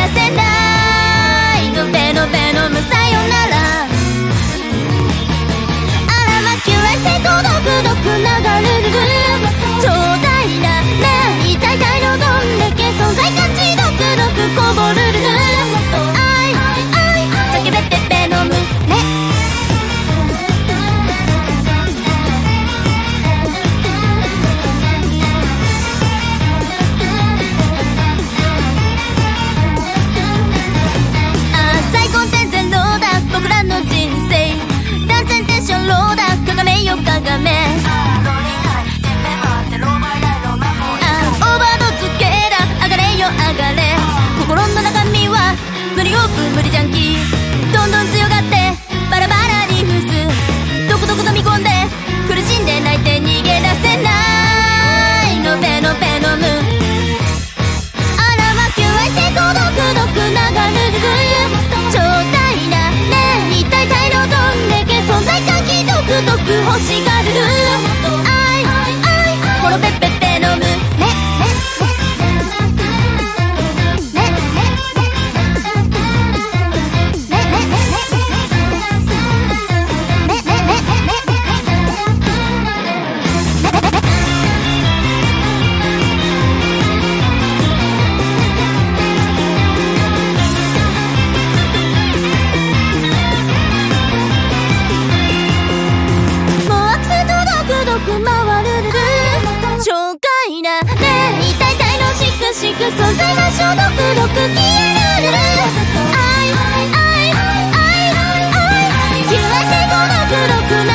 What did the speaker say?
せないのベノベノムさよならあらまキュアセコドクドク流れるちょうだいなね痛いたいのどんだけ存在価値ドクドクこぼるる愛愛叫べてベノムね僕らの人生断然テンションローだかがめよかがめオーバードーズ系だ上がれよ上がれ心の中身は無理オープン無理ジャンキーどんどん強がってバラバラに伏すどこどこ飲み込んで苦しんで泣いて逃げ出せないのベノベノムあらまキュアセコドクドク流れるちょうだいなね痛いたいのどんだけ存在感気ドクドク欲しがる愛愛ほろペッペッペノムね存在は消毒毒消える愛愛愛愛愛キュアセコドクドク